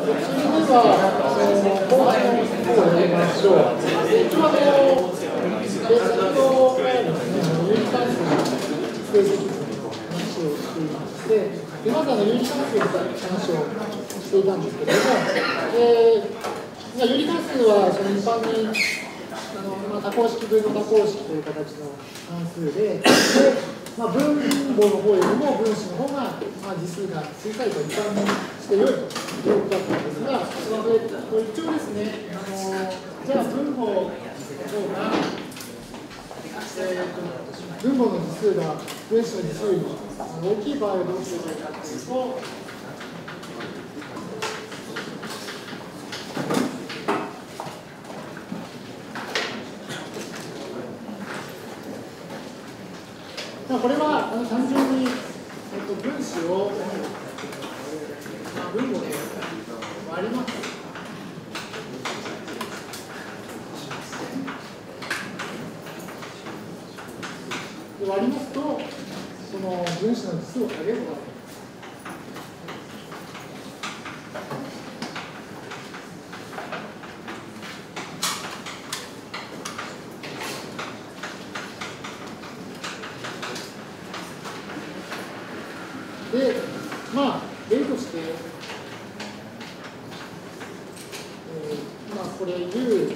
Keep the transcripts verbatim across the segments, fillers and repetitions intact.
では、後半の方をやりましょう。一応、あの、先ほどからですね、有理関数の成績図の話をしていまして、でまずあの有理関数の話をしていたんですけれども、えー、有理関数はその一般にあの、まあ、多項式分の多項式という形の関数で、でまあ、分母の方よりも分子の方が、まあ、次数が小さいと一般にして良いということだったんですが、これ一応ですね、あのじゃあ分母の方が、えー、分母の次数が分子の次数より大きい場合はどうすればいいかというと、これはあの単純に、えっと、分子を、まあ、分母で割ります。で割りますと、その分子の次数を下げることができます。で、まあ、例として、えー、まあ、これ U、えー、分子が U の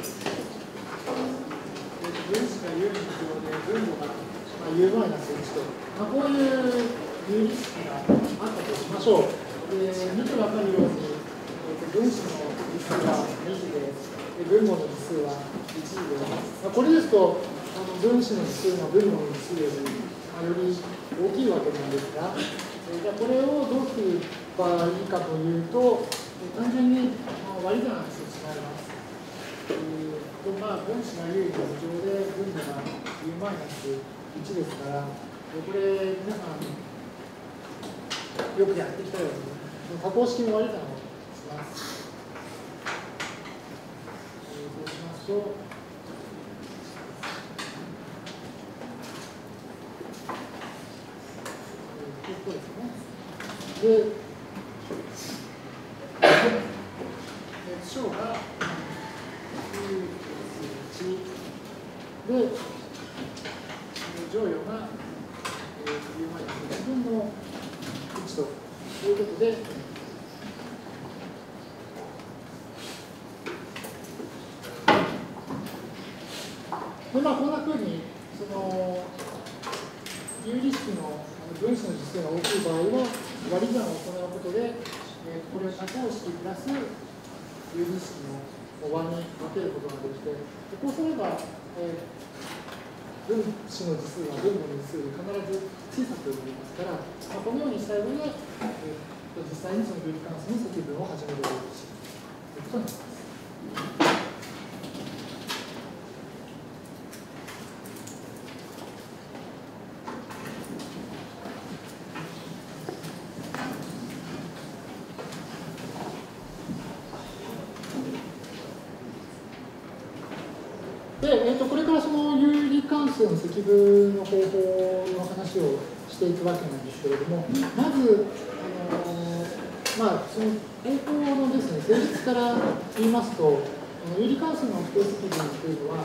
乗で、分母が、まあ、U マイナスいちと、まあ、こういう有理式があったとしましょう。で見てわかるように、えー、分子の次数はに次で、で分母の次数はいち次で、まあ、これですと、あの分子の次数が分母の次数より、まあ、より大きいわけなんですが、じゃあこれをどうすればいいかというと、単純に割り算してしまいます。えーとまあ、分子が U の乗で、分母が U マイナスいちですから、これ、皆さん、よくやってきたように、多項式の割り算をします。えー、そうしますと、こうですね。で、小がきゅうたすいちで、乗与が U マイナスいちぶんのいちということで、でまあ、こんなふうに、その、有理式の分子の次数が大きい場合は、割り算を行うことで、えー、これを多項式プラス有理式の和に分けることができて、こうすれば、えー、分子の次数は分母の次数より必ず小さくなりますから、まあ、このようにした上で、えー、実際にその有理関数の積分を始めるということになります。で、えー、とこれからその有理関数の積分の方法の話をしていくわけなんですけれども、まず、あのー、まあ、その方法のですね、性質から言いますと、有理関数の不定積分というのは、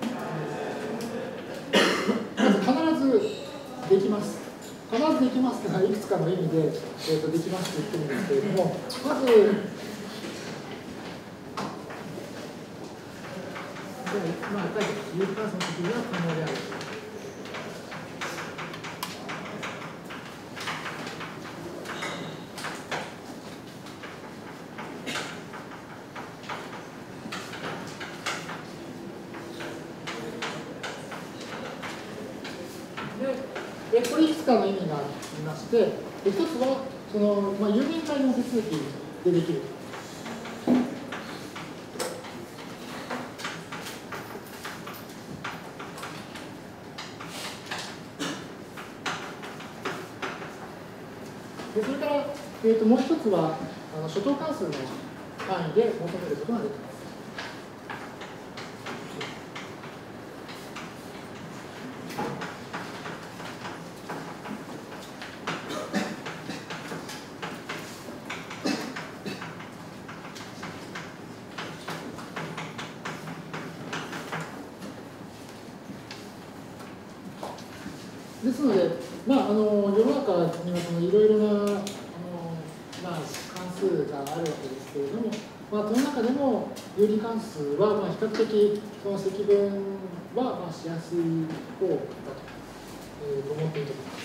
まず必ずできます。必ずできますというのは、いくつかの意味で、えー、とできますと言ってるんですけれども、まず、まあ、書いて有理関数の積分は可能である。で、これいくつかの意味がありまして、一つは、その、まあ、有限界の手続きでできる。でそれから、えー、ともう一つはあの初等関数の範囲で求めることができます。 ですので、まあ、あの世の中にはそのいろいろなあの、まあ、関数があるわけですけれども、まあ、その中でも有理関数はまあ比較的その積分はまあしやすい方だと、えー、思っていいと思います。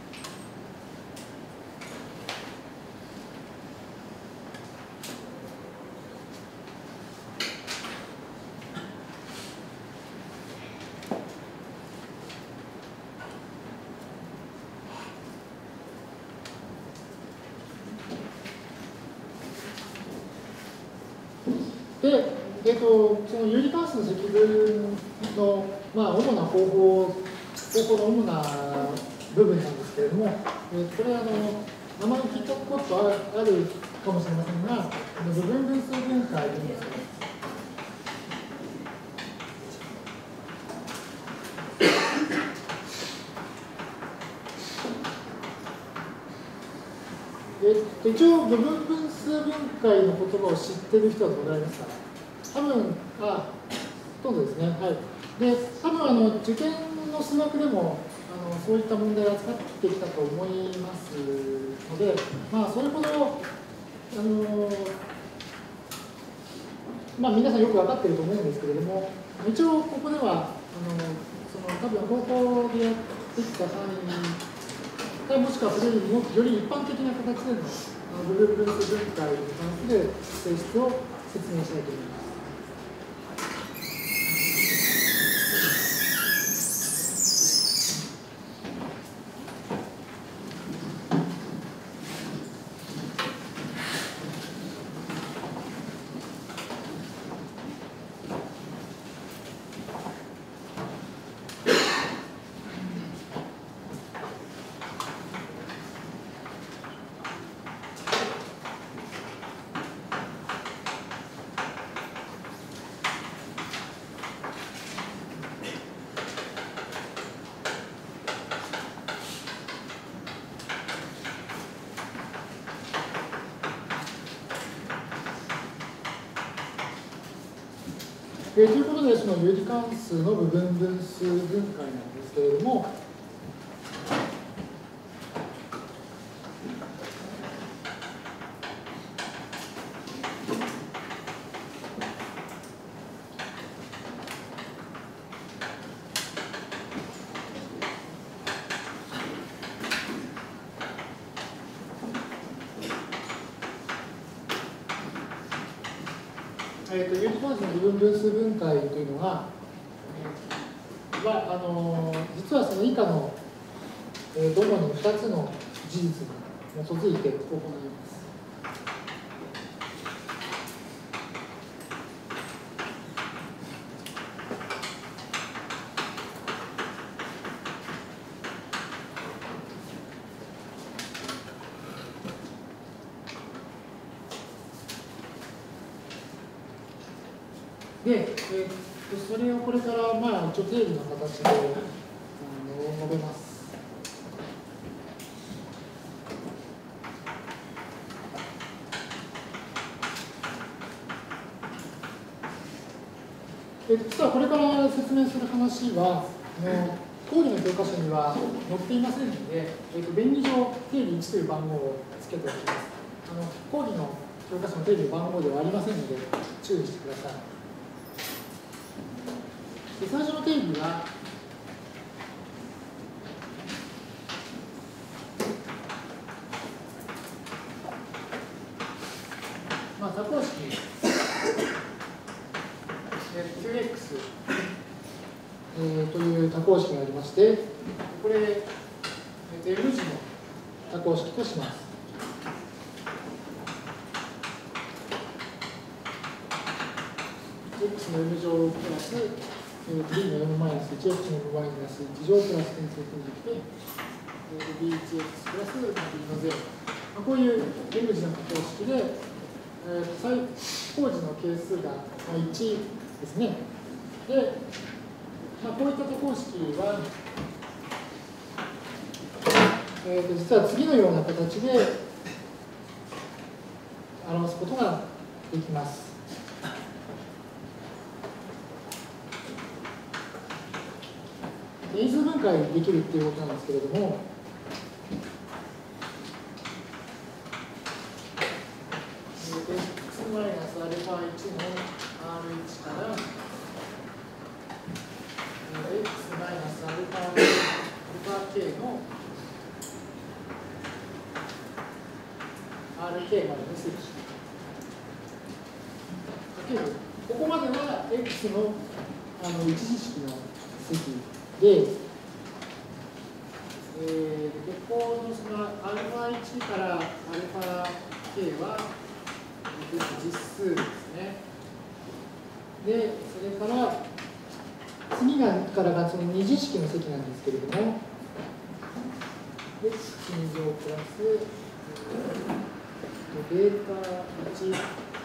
で、えーと、その有理関数の積分の、まあ、主な方法、方法の主な部分なんですけれども、えー、これあの、名前を聞いたことあるかもしれませんが、部分分数分解というんですね。え一応、部分分数分解の言葉を知っている人はどれぐらいですか？多分、あ、ほとんどですね。はい。で、多分あの受験の数学でもあのそういった問題を扱ってきたと思いますので、まあ、それほど、あのまあ、皆さんよく分かっていると思うんですけれども、一応、ここでは、あのその多分高校でやってきた範囲、もしくはそれよりもより一般的な形での部分分数分解に関する性質を説明したいと思います。えー、ということで、その有理関数の部分分数分解なんですけれども、えー、と有理関数の部分分数分解というのは、えー、はあのー、実はその以下の、えー、主にふたつの事実に基づいて行います。で、えー、それをこれから、まあ、一応定理の形であの述べます。え実はこれから説明する話は、あの講義の教科書には載っていませんので、えー、と便宜上、定理いちという番号をつけておきます。あの講義の教科書の定理の番号ではありませんので、注意してください。で最初の定理は、まあ、多項式 キューエックス、えー、という多項式がありまして、これ、L 字の多項式とします。x の m 乗プラス b の m マイナス いちエックス の m マイナスいち乗プラス点数分できて ビーワンエックス プラス b のゼロ、まあ、こういう m 字の多項式で、えー、最高次の係数がいちですね。で、まあ、こういった多項式は、えー、と実は次のような形で表すことができます。 因数分解できるっていうことなんですけれども、x マイナスアルファいちの アールいち から x マイナスアルファアルファ k の アールケー までの積かける、ここまでは x のあの一次式の積で、えー、ここのそのアルファいちからアルファ k は実数ですね。で、それから次がからがその二次式の積なんですけれども、x 乗プラスベータいちプラスデルタいち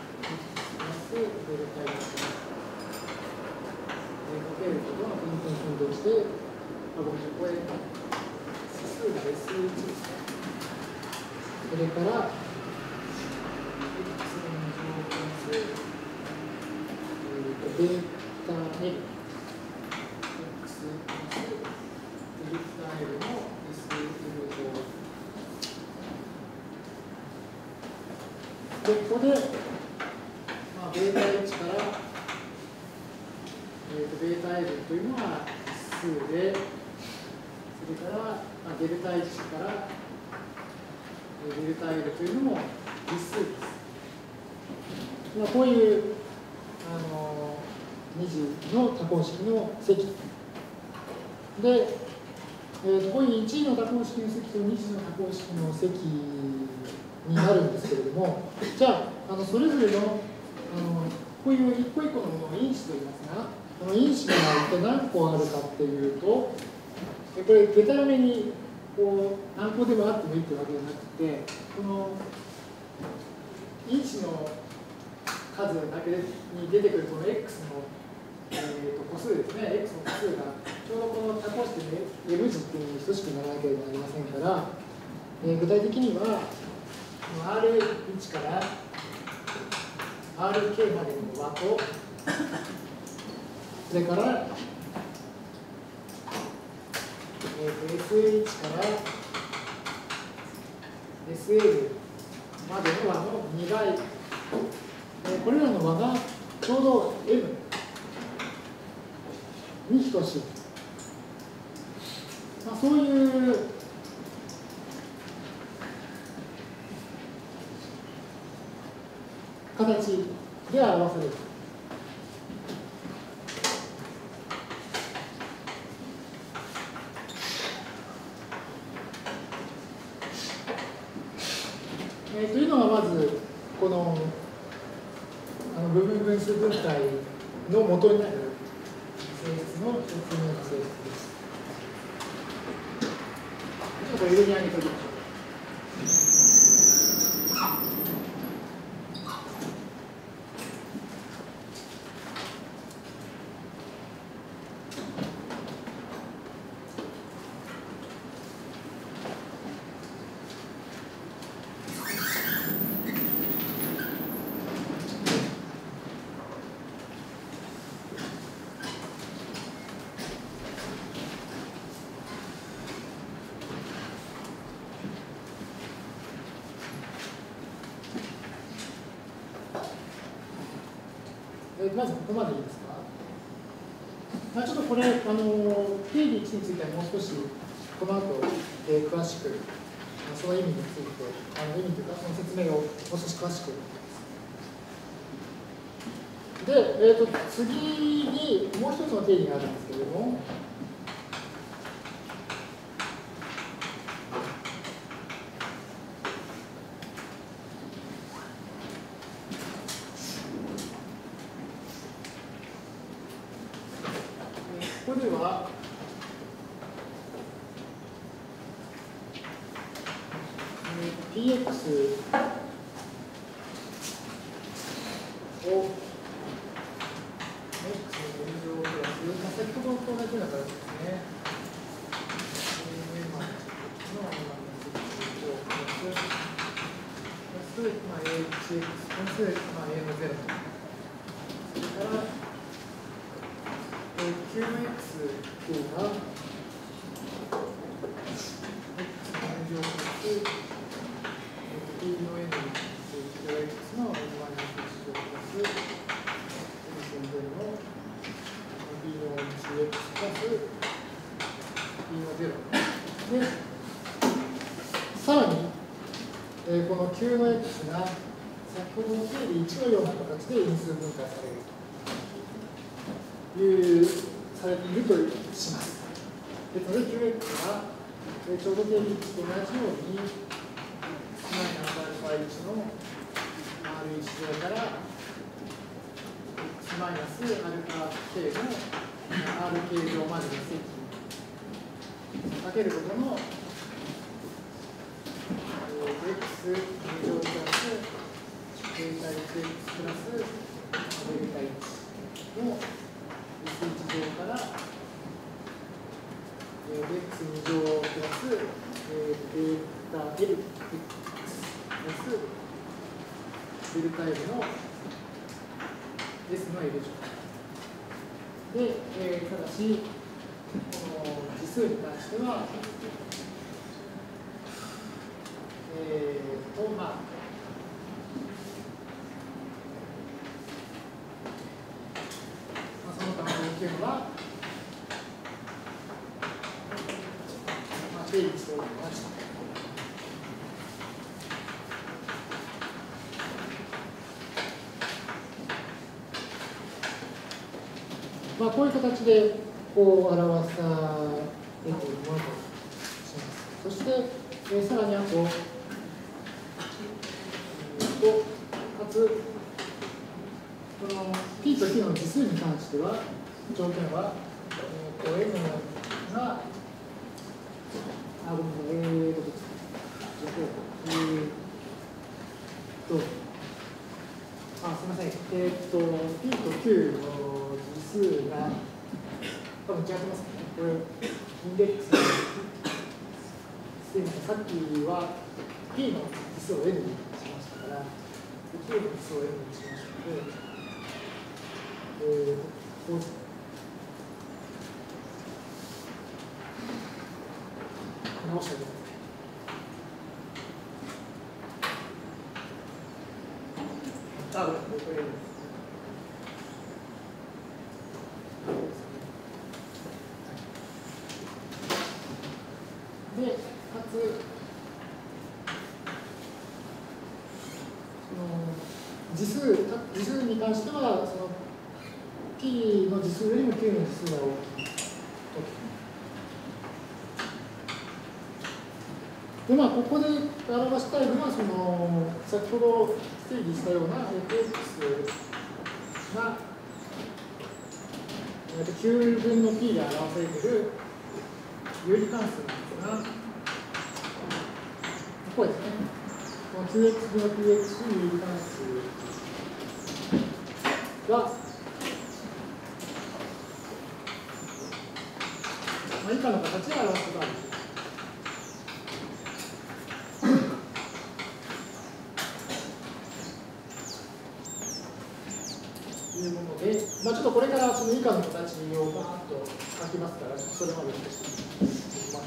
かけることが分点振動して、あ、ごめんなさい、これ、指数が エスいち ですね。それから、x 乗プラス、ベータ L、x プラスデルタ L の エスエル 乗。で、ここで、まあ、ベータいちから、えー、とベータ L というのは実数で、それから、まあ、デルタいちから、えー、デルタ L というのも実数です。まあ、こういう、あのー、二次の多項式の積。で、えー、とこういういちの多項式の積とに次の多項式の積になるんですけれども、じゃあ、あのそれぞれの、あのこういう一個一個のものを因子と言いますが、この因子が一体何個あるかっていうと、これ、でたらめにこう何個でもあってもいいというわけじゃなくて、この因子の数だけに出てくるこの x の、えー、と個数ですね、x の個数がちょうどこの多項式の m 次っていうのに等しくならなければなりませんから、えー、具体的には、アールいち から アールケー までの和と、それから、えー、エスエイチ から エスエル までの和のにばい、えー、これらの和がちょうど m に等しい。まあ、そういう形で表される。えー、というのがまずこのあの部分分数分解の元になる性質の一つ目の性質です。ちょっと上に上げておきましょう。まずここまでいいですか。まあ、ちょっとこれ、あの定義いちについてはもう少しこの後、えー、詳しく、その意味について、あの意味というか、その説明をもう少し詳しく。で、えー、と次にもう一つの定義があるんですけれども、ここでは、ピーエックス を x の分乗プラス、先ほどと同じような形ですね。のプラス、まあ、エイチエックス プラス、まあ、a のゼロ。それから、キューエックス が Q の X が先ほどの定理いちのような形で因数分解されるという、されているとします。ですので キューエックス はちょうど定理いちと同じようにマイナスアルファいちの アールいち 乗から x マイナスアルファ k の アール k 乗までの積かけることの x 乗プラスデルタ いちエックス プラスデルタいちの エスいち 乗から x に乗プラスデルタ L プラスデルタ L の S の L 乗で、えー、ただしこの次数に関してはえーとまあその他の条件は、まあ、定理しておりました。まあ、こういう形でこう表されているものとします。そして、えー、さらにあと、えー、とかつこの P と Q の次数に関しては条件は、えー、と M があごめんなさいえーとえーとあすみませんえー、と P と Q の次数が多分違ってますね。これインデックスのさっきは P の次数を N にしましたから Q の次数を N にしましたので、えー、こう直してあげます。あ、これこれで、かつ、その次数、次数に関しては、その P の次数よりも Q の次数が大きい。で、まあ、ここで表したいのは、その先ほど定義したような エフエックス が Q 分の P で表されている有理関数なんですが、ここですね。この キューエックス 分の キューエックス 有理関数が、まあ、以下の形で表すことができる。というもので、まあ、ちょっとこれからその以下の形をバーッと書きますから、それまで少し待ちます。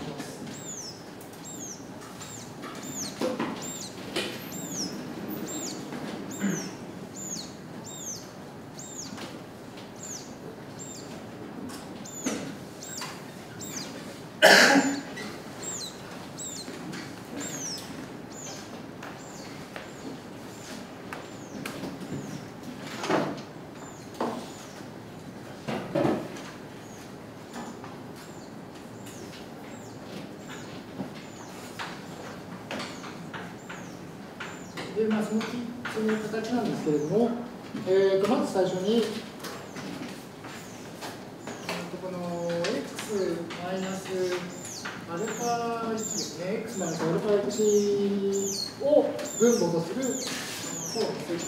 でまあ、そのその形なんですけれども、えー、とまず最初に、この x マイナスアルファいちですね、x マイナスアルファいちを分母とする項の積です。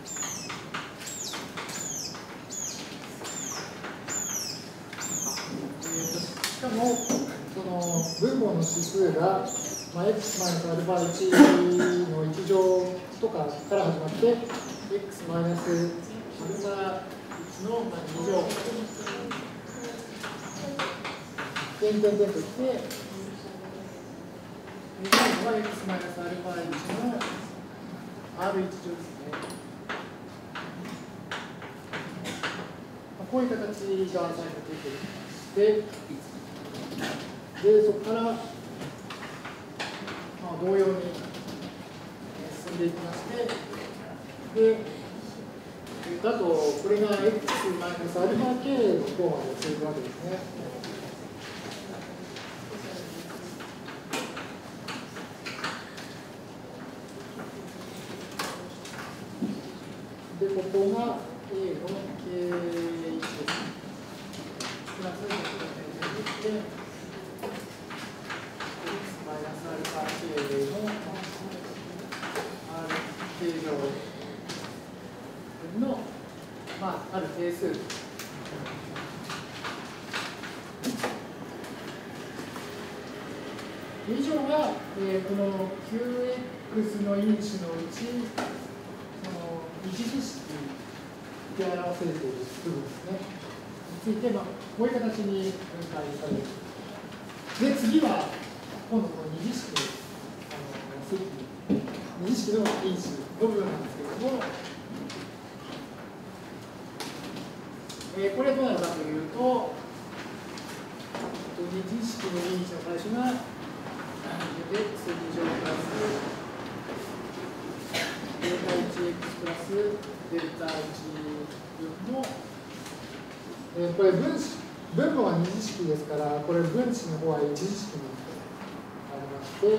しかも、その分母の指数がまあ、x マイナスアルファいちのいち乗とかから始まって、x マイナスアルファいちのに乗、点々々ときて、に乗は x マイナスアルファいちの アールいち 乗ですね。こういう形が最後出てきまして、で、そこから、同様にんでいきまして、で、あと、これが x マイナスアルファ k の項まで続くわけですね。で、ここが a の ケーいち です。プラスで、x マイナスアルファ k の r k 乗の、まあ、ある定数。以上が、えー、この キューエックス の因子のうち、その一次式で表せれている部分ですね。について、まあ、こういう形に分解される。で、次は、今度この二次式の、あの積、二次式の因子の部分なんですけれども、えー、これはどうなるかというと、二次式の因子の最初が x に乗プラスデルタ いちエックス プラスデルタいち分の、えー、これ分子、分母は二次式ですから、これ分子の方は一次式になりまして、b の い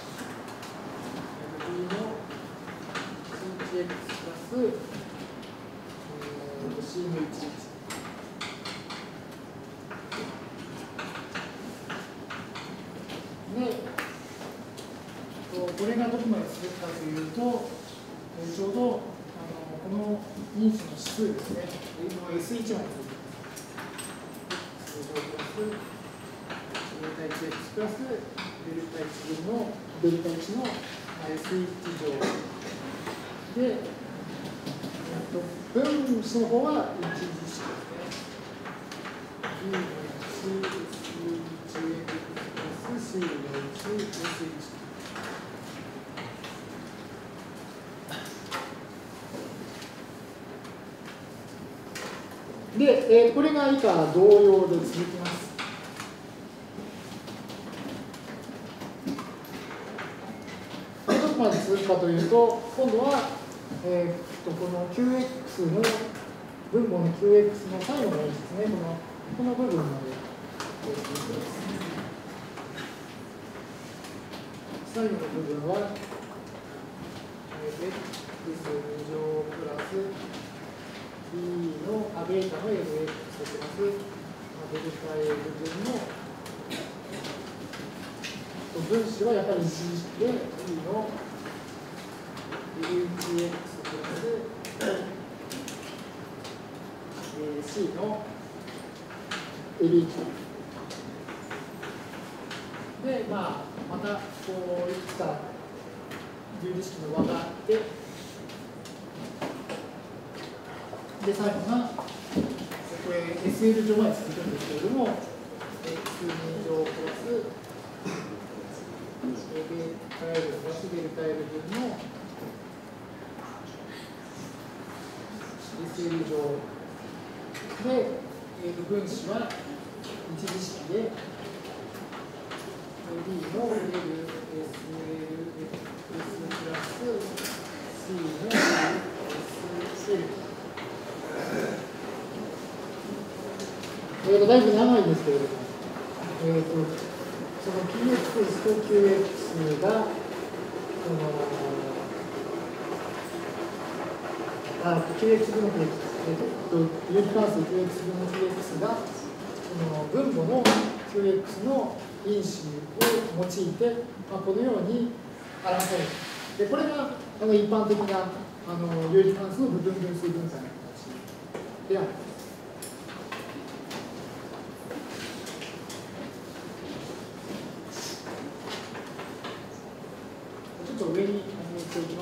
ちエックス プラス、えー、c のいちで、これがどこまで続くかというと、ちょうどあのこの因子の指数ですね、エスいち まで続きます。通常プラスデルタ いちエックス プラスデルタいち分のデルタいちの エスいち 乗で、分子の方は一次式ですね。b のいち、エスいちエックス プラス c のいち、エスいち。で、えー、これが以下同様で続きます。どこまで続くかというと、今度は、えー、とこの キューエックス の分母の キューエックス の最後の因子ですね、このこの部分まで続きます。最後の部分は、えー、x に乗プラスb のアベータの エルエックス プラスデルタ L 分の分子はやっぱり一次式で b の エルいちエックス プラス c の エルいち で、まあ、またこういくつか十字式の和があって、で、最後が、これ エスエル 乗まで続くんですけれども、エックスに 乗プラス、ベータ L プラスデルタ L 分の エスエル 乗で、えー、と分子は一次式で、b の L、エスエル、x プラス c の エスエル。えーとだいぶ長いんですけれども、えーとその キューエックス と キューエックス が、そのあ、キューエックス 分の キューエックス、えーと、有機関数 キューエックス 分の キューエックス が、その分母の キューエックス の因子を用いて、まあ、このように表される。で、これがあの一般的なあの有機関数の部分分数分解の形であります。ちょっと上にしておきます。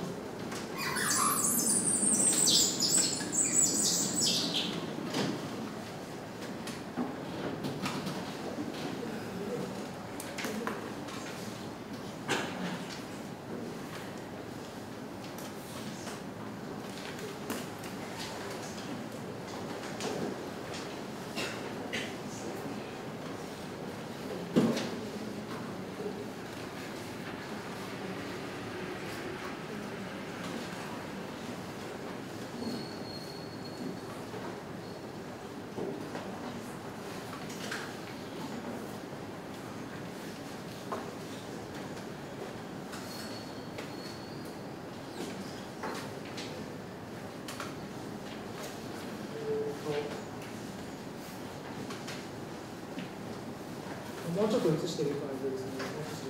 もうちょっと映している感じですね。もう少し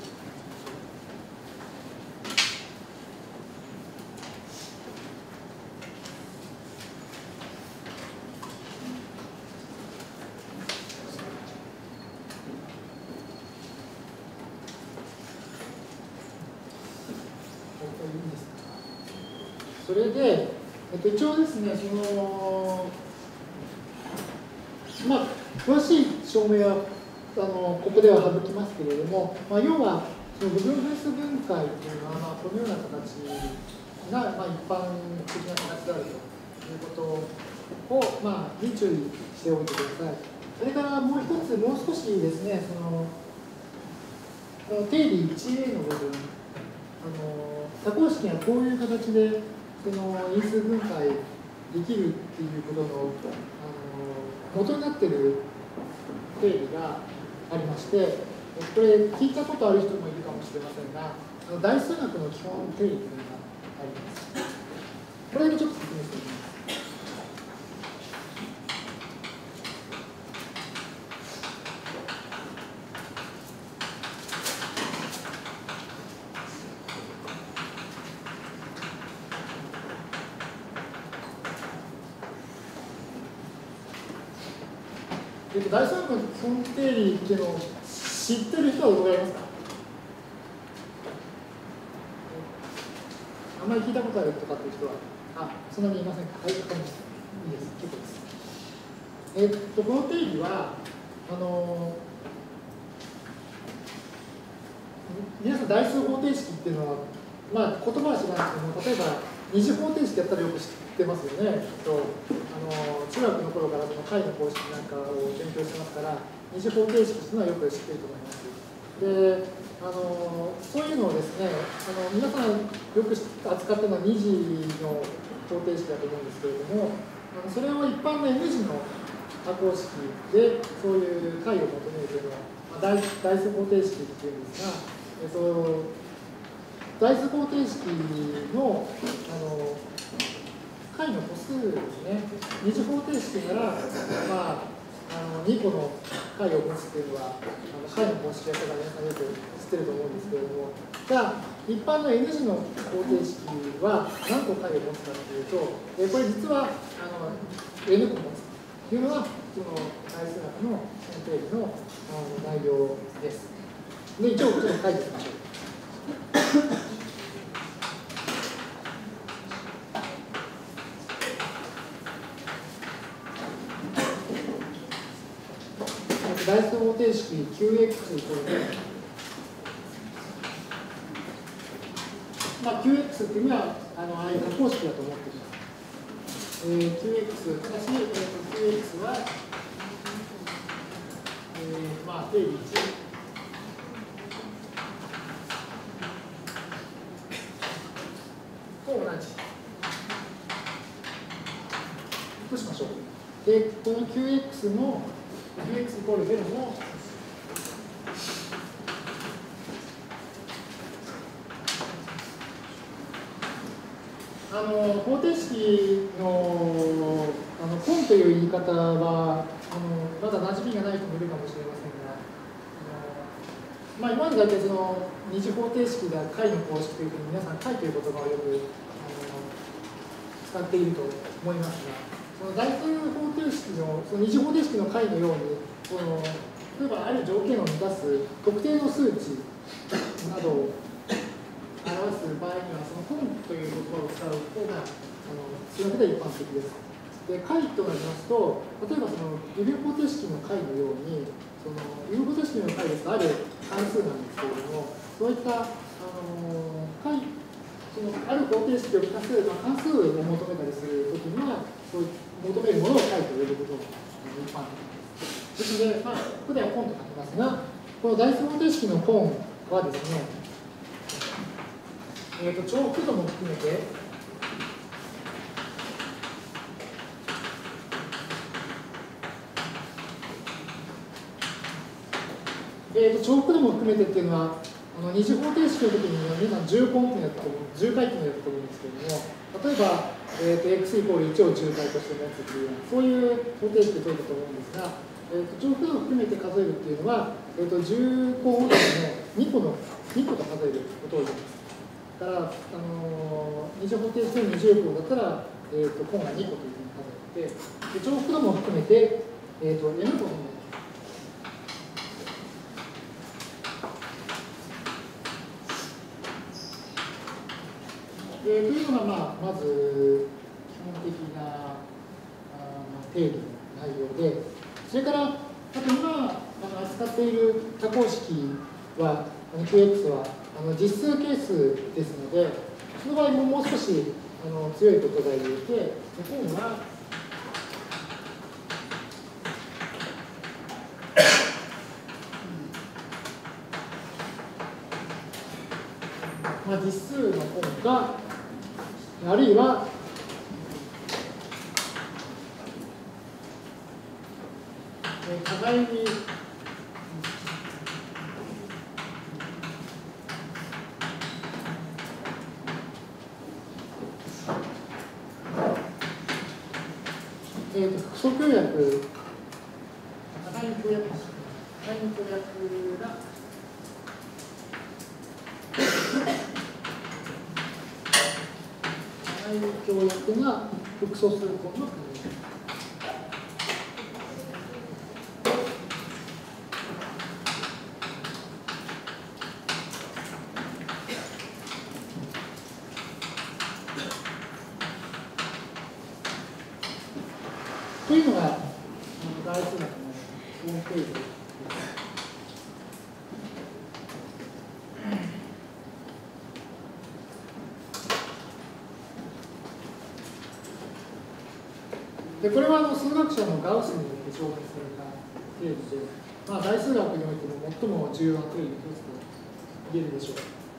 それで、えっと、一応ですね、その、まあ、詳しい証明はあのここでは省きますけれども、まあ、要は、その部分分数分解というのは、まあ、このような形が、まあ、一般的な形であるということを、まあ、に注意しておいてください。それからもう一つ、もう少しですね、その、この定理 いちエー の部分、あの多項式がこういう形でその因数分解できるっていうことの、あの元になっている定理がありまして、これ聞いたことある人もいるかもしれませんが、あの大数学の基本定理というのがあります。これだけちょっと説明しておきます。えっと、大数学の基本定理っていうのを知ってる人はどのぐらいいますか？あんまり聞いたことあるとかっていう人は、あ、そんなにいませんか？はい、わかりました。いいです、結構です。えっと、この定理は、あの、皆さん代数方程式っていうのは、まあ、言葉は知らないですけども、例えば、二次方程式やったらよく知ってますよね。とあの中学の頃からその解の公式なんかを勉強してますから、二次方程式というのはよく知っていると思います。であのそういうのをですね、あの皆さんよく扱っているのは二次の方程式だと思うんですけれども、あのそれを一般の N 次の多項式でそういう解を求めるというのは、まあ、代代数方程式っていうんですが、えそう代数方程式のあの解の個数ですね、二次方程式なら、まあ、あのにこの解を持つというのは、あの解の公式やったら皆さんよく知ってると思うんですけれども、じゃあ、一般の N 次の方程式は何個解を持つかというと、えこれ実はあの N 個持つというのが、その代数学の定理のあの内容です。で、一応、ちょっと書いておきましょう。代数方程式 キューエックス イコール、まあ、キューエックス っていうのはあのああいう多項式だと思っています。えー、キューエックス、ただし、えー、と キューエックス は、えー、まあ、定理いち。と同じ。としましょう。で、この キューエックス の キューエックス イコールゼロも、あの方程式のあの根という言い方はあのまだ馴染みがない人もいるかもしれませんが、あのまあ、今までだけその二次方程式が解の公式というふうに皆さん解という言葉をよくあの使っていると思いますが、その代数方程式のその二次方程式の解のように、その例えばある条件を満たす特定の数値などを表す場合には、その本という言葉を使う方が、あの数学では一般的です。で、解となりますと、例えばその微分方程式の解のように、その微分方程式の解ですとある関数なんですけれども、そういったあの解、そのある方程式を満たす、まあ、関数を求めたりするときには、そう求めるものを解と呼ぶことが一般的です。ですので、まあ、ここでは本と書きますが、この代数方程式の本はですね、えー、と重複度も含めて、えー、と重複度も含めてっていうのは、あの二次方程式の時には皆さん重根ってやったと思う、重回ってやったと思うんですけれども、例えば、えー、と x イコールいちを重回として持つっていう、そういう方程式で解いたと思うんですが、 えー、と重複度を含めて数えるっていうのは、えー、とじゅっこごとのにこのにこと数えることを言います。だから、あのー、二次方程式のにじゅう項だったら、えー、と項がにこというふうに数えて、で重複度も含めて、えー、と n 個のえー、というのが、まあ、まず基本的なあ定義の内容で、それから、あと今あの扱っている多項式は、キューエックス はあの実数係数ですので、その場合ももう少しあの強いことが言えて、本は、まあ、実数の本が、あるいは、互いにえーと複素協約、互いに協約、互いに協約が、互いに協約が複素数項の組み合わせ。というのが、大数学の基本定義です。でこれはあの数学者のガウスによって紹介された定義で、まあ、大数学においても最も重要な定義の一つと言えるでしょ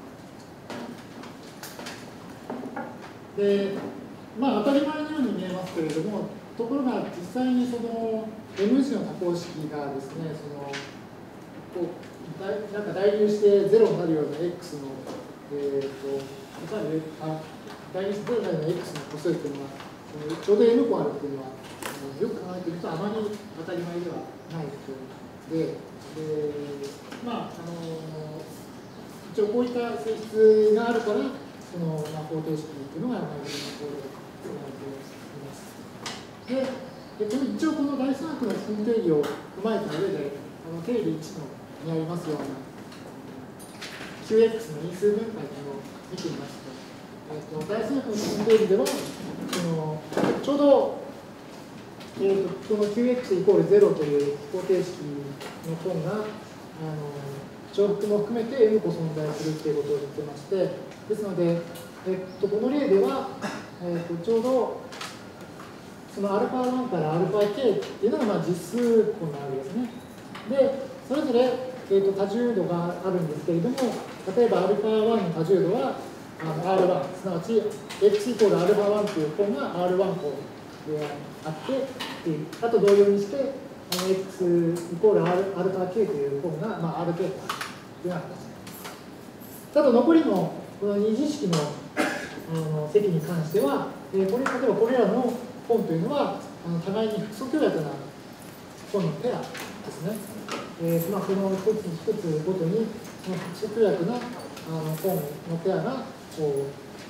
う。で、まあ、当たり前のように見えますけれども、ところが実際にその M 字の多項式がですね、そのこうだなんか代入してゼロになるような X の、えー、とあ代入してゼロになるような X の個数っていうのは、ちょうど N 個あるっていうのは、よく考えてみるとあまり当たり前ではないことで、でまあ、あの一応こういった性質があるから、その、まあ、方程式っていうのが、まあ、いろんな項で使われています。で、でこの一応この大数学の基本定義を踏まえた上で、あの定理いちのにありますような キューエックス の因数分解というのを見てみますと、えー、と大数学の基本定義では、そのちょうど、えー、とこの キューエックス イコールゼロという方程式の本が、あの重複も含めて N 個存在するということを言ってまして、ですので、えー、とこの例では、えー、とちょうどその α ワン から αk っていうのがまあ実数項なわけですね。で、それぞれ、えー、と多重度があるんですけれども、例えば α ワン の多重度はあの アールワン、すなわち x イコール α ワン という項が アールワン 項であって、あと同様にして、x イコール αk という項が、まあ、rk というような形です。あと残りのこの二次式のあの積に関しては、えー、これ例えばこれらの本というのは、あの互いに複素協約な本のペアですね。えーまあ、この一つ一つごとに、その複素協約なあの本のペアがこう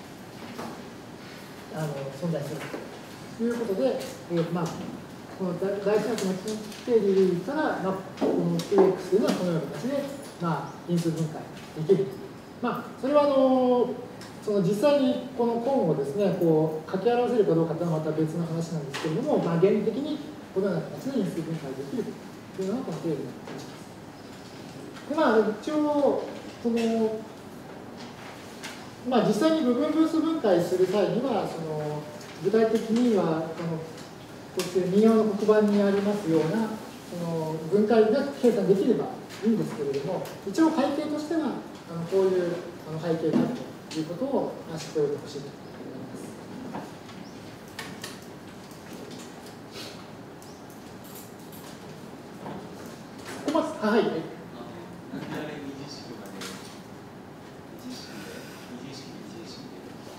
あの存在するということで、えーまあ、この大数学の基本定理から、まあ、この キューエックス というのはこのような形で、まあ、因数分解できる。まあ、それはあのその実際にこの項をですね、こう掛け表せるかどうかというのはまた別の話なんですけれども、まあ、原理的にこのような形で因数分解できるというのがこの定理の話です。で、まあ、一応、その、まあ、実際に部分分数分解する際には、その具体的には、あのこうして右側の黒板にありますような、その分解が計算できればいいんですけれども、一応背景としては、あのこういうあの背景があると。ということを知っておいてほしいと思います。ここまず、はい。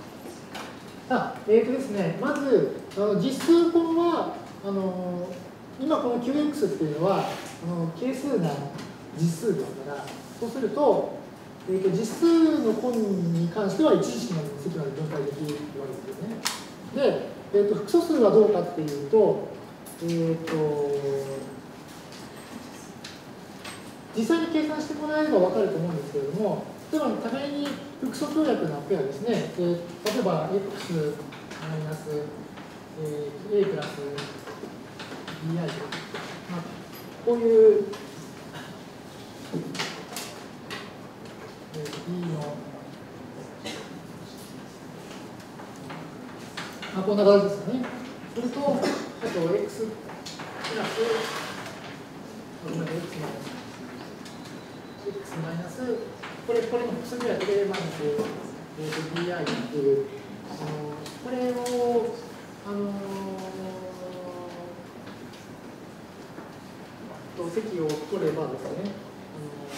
あ、えーとですね、まず、あの実数項は、あの今この キューエックス っていうのはあの係数な実数ですから、そうすると、えー、と実数の根に関しては一次式までの積まで分解できるわけですよね。で、えー、と複素数はどうかっていうと、えー、と実際に計算してもらえれば分かると思うんですけれども、例えば互いに複素協約のペアですね、えー、例えば x マイナス、えー、a プラス bi、まあ、こういう、えー、b の、まあ、こんな形ですよね。それと、あと x プラス、ごめんなさい、x マイナス。x マイナス、これ、これの複数協約でマイナス、えー、と bi っていう、あのこれを、あのー、積を取ればですね、あの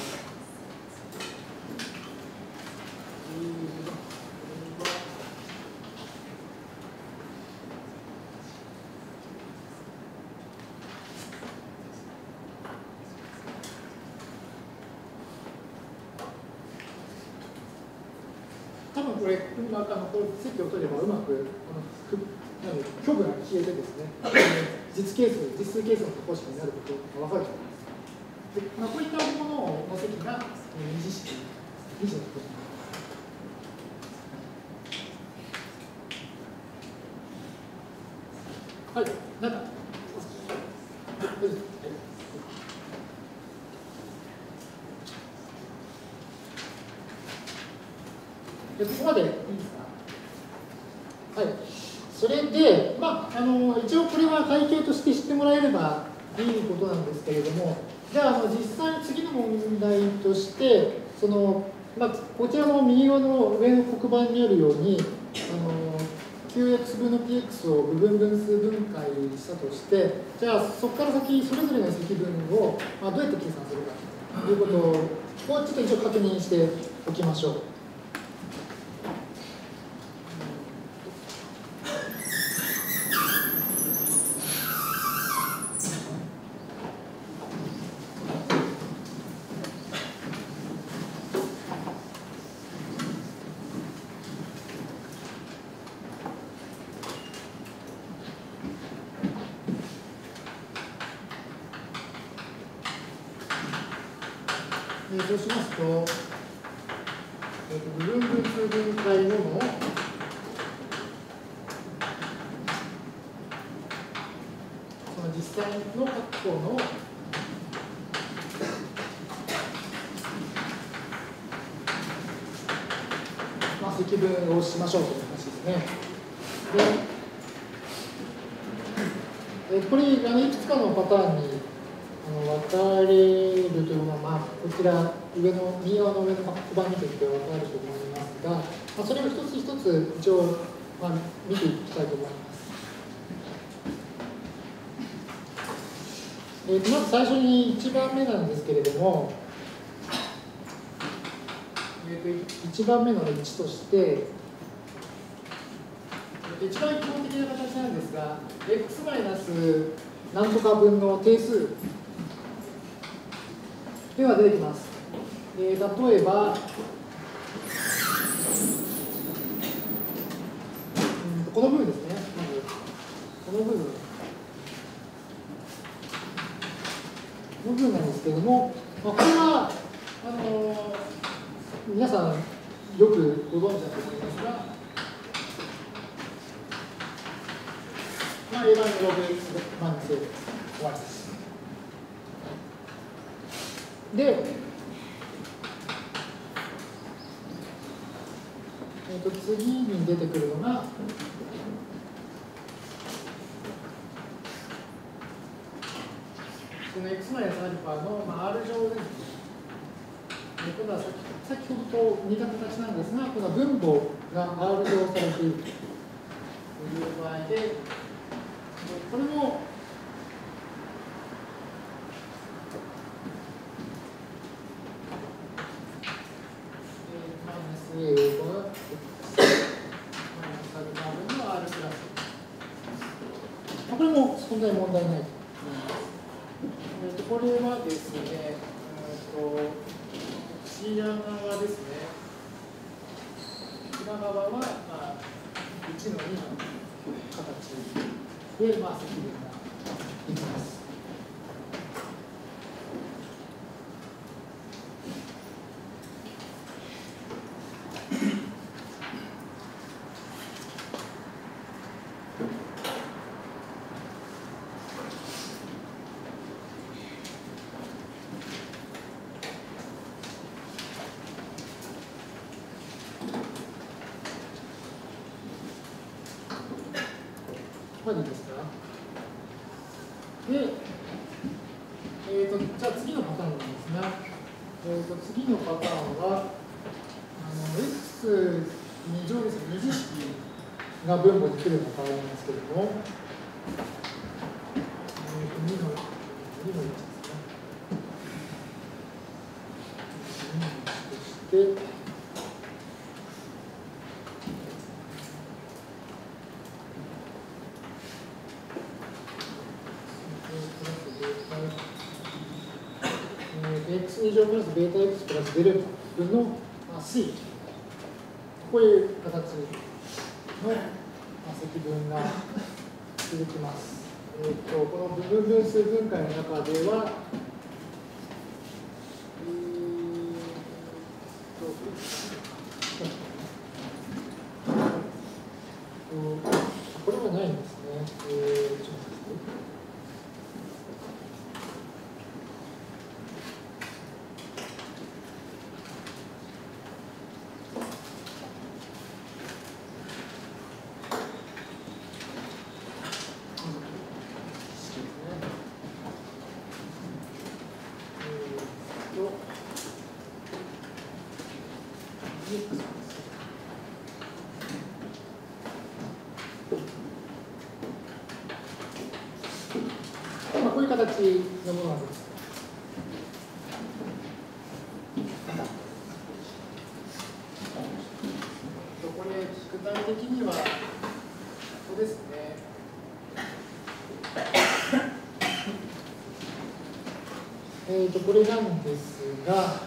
多分これ、今あのこれ積を取ればうまくあのなんで虚部が消えてですね、実係数、実数係数の方式になることが分かると思います。でまあ、こういったものの積が二次式、二次のことになります。はい、なんか、どうぞ。でここまでいいですか。はい。それで、まあ、あの一応これは体系として知ってもらえればいいことなんですけれども、じゃあ、あの実際に次の問題として、そのまあ、こちらの右側の上の黒板にあるように、あの キューエックス 分の ピーエックス を部分分数分解したとして、じゃあ、そこから先、それぞれの積分を、まあ、どうやって計算するかということを、ちょっと一応確認しておきましょう。そうしますと、えー、と部分分数分解後のその実際の括弧のまあ、積分をしましょうという話ですね。で、えー、これあのいくつかのパターンに分かれるというのは、まあ、こちら上の右側の上の黒板見てみて分かると思いますが、まあ、それを一つ一つ一応、まあ、見ていきたいと思います。えー、とまず最初にいちばんめなんですけれども、えー、といちばんめのいちとして、一番基本的な形なんですが、x マイナス何とか分の定数では出てきます。えー、例えば、うん、この部分ですね。まず、この部分。この部分なんですけれども、まあ、これは、あのー、皆さんよくご存知だと思いますが、まあ、a 番のログ x 番の正終わりです。で、えー、と次に出てくるのが、この x マイナスアルファの、まあ、R 乗ですね。今度は先先ほどと似た形なんですが、この分母が R 乗されているという場合で、これもマイナス a を x マイナスアルファ分の R プラス。これも存在問題ないと。 えー、とこれはですね、えー、とこちら側ですね。こちら側は、まあ、いちのにの形で、まあ、積分ができます。までですか。で、えーと、じゃあ次のパターンなんですが、えーと、次のパターンは、あの x に乗ですね、二次式が分母できるような場合なんですけれども、えーと、にの、にのいちですね。にのいちとして、x に乗プラスベータ x プラスデルタ分の C、こういう形の積分が続きます。えー、とこの部分分数分解の中では、えー、とこれはないんですね。えー、ちょっと待ってください。まあ、こういう形のものなんです。これ、具体的には、ここですね。えっと、これなんですが、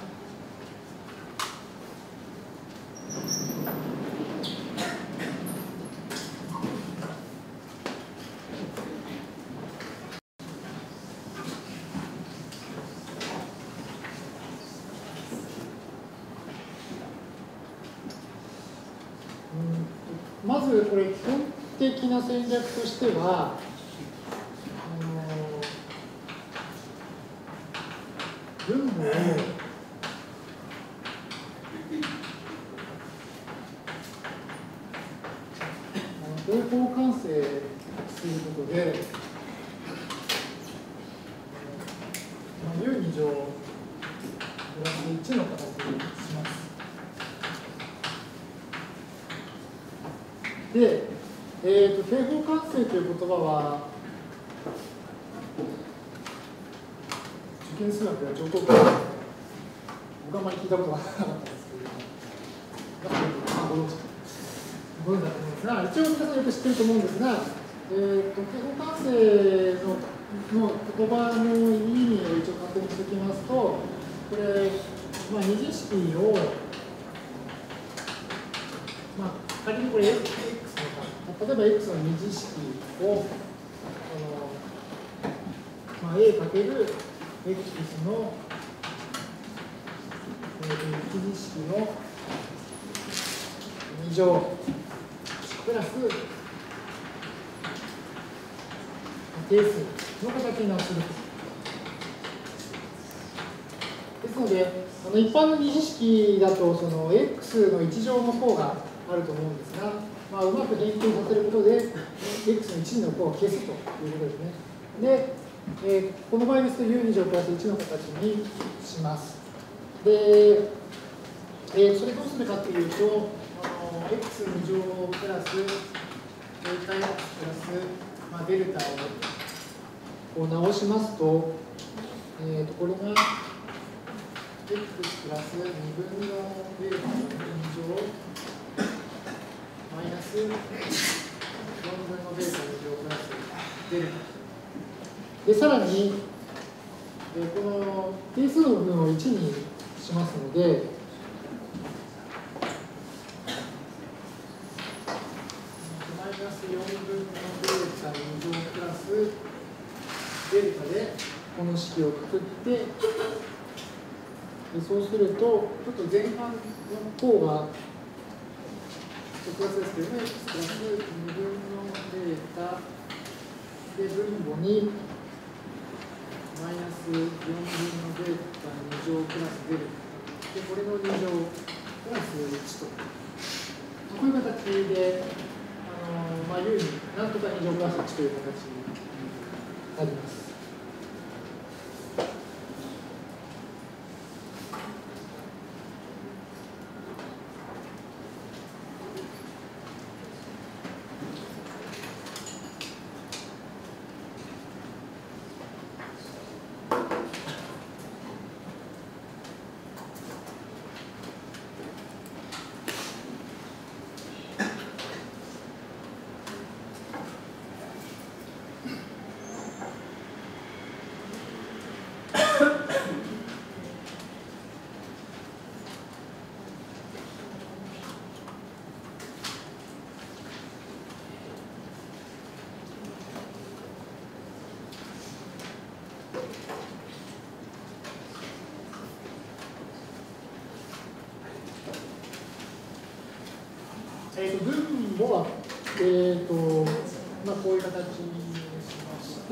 まずこれ基本的な戦略としては、あの分母を平方完成することで、U に乗プラスいちの形にします。で、えーと、平方完成という言葉は、受験数学や上等科僕はあまり聞いたことがなかったんですけれども、ご存知ご存知だと思うんですが、一応皆さんよく知ってると思うんですが、えーと、平方完成のの言葉の意味を一応確認しておきますと、これ、まあ、二次式を、まあ、仮にこれ X の例えば X の二次式を、まあ、A かける X の、えー、一次式のに乗プラス定数の形になっている。ですので、あの一般の二次式だとその X の一乗の項があると思うんですが、まあ、うまく変形させることで X の一の項を消すということですね。で、えー、この場合ですと ユーに乗プラスいちの形にします。で、えー、それどうするかというと、あの X に乗プラスデルタ X プラス、まあ、デルタをこう直しますと、えー、とこれが X プラスにぶんのデルタのに乗マイナスよんぶんのデルタのに乗プラスデルタ。 で、さらに、えこの定数の分をいちにしますので、マイナスよんぶんのデータに乗プラスデルタでこの式を作って、でそうすると、ちょっと前半の方が、プラスですけどね、x プラスにぶんのデータで分母にマイナスよんぶんのデータに乗プラスデルタで、これのに乗プラスいちと、こういう形で、あのまあ、有になんとかに乗プラスいちという形になります。えー、と分母は、えーとまあ、こういう形にしまして、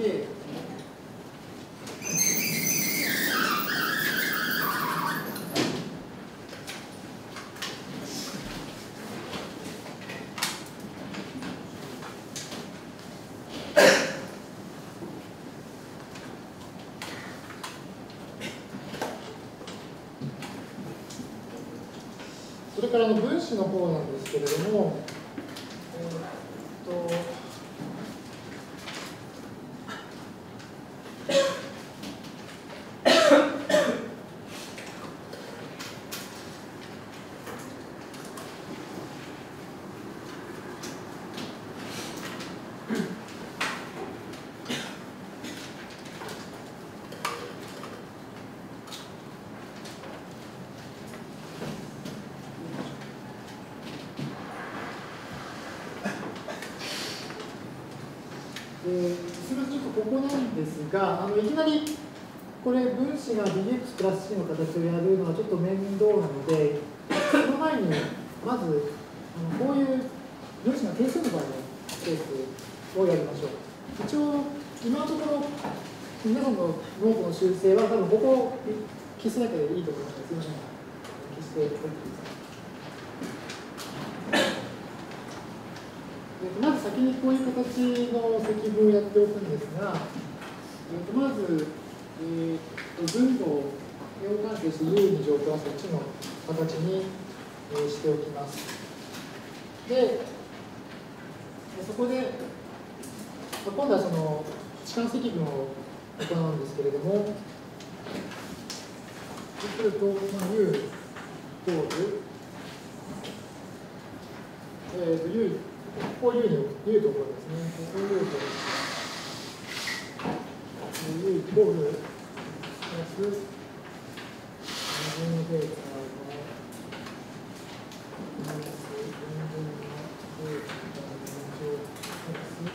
それからの分子の方なんですけれども、えー、っとえー、すみません、ちょっとここなんですが、あのいきなりこれ分子が ディーエックス プラス C の形をやるのはちょっと面倒なので、その前にまずあのこういう分子が定数の場合のケースをやりましょう。一応今のところ皆さんのノートの修正は多分ここ消すだけでいいと思います。すみません、消しておいてください。まず先にこういう形の積分をやっておくんですが、まず、えー、と分母を完成して U に乗プラスいちの形にしておきます。で、そこで、今度はその置換積分を行うんですけれども、そうすると、まあ、U イコール、えー、と Uここ U に U ところですね。ここ U と U イコールプラスにぶんのデータがマイナスよんぶんのデータがに乗プラス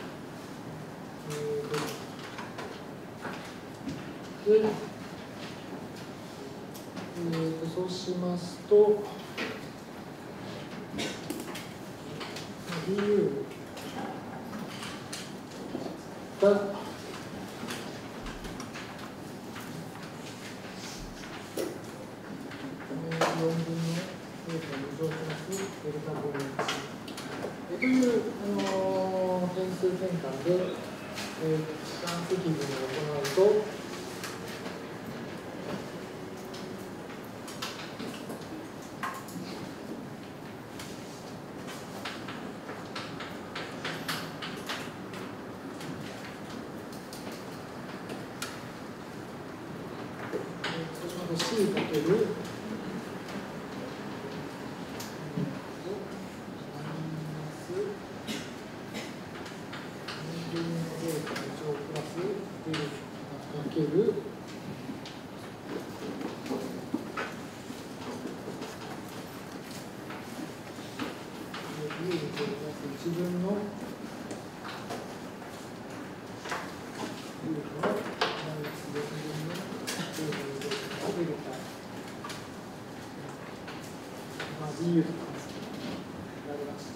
で、で、えーと、そうしますと、du がよんぶんのデータに乗プラスデルタ分のいちという、あのー、変数転換で、えー、置換積分を行うと、C かけるマイナスよんぶんのデータに乗プラスデルタけるいちぶんの自由となりまして、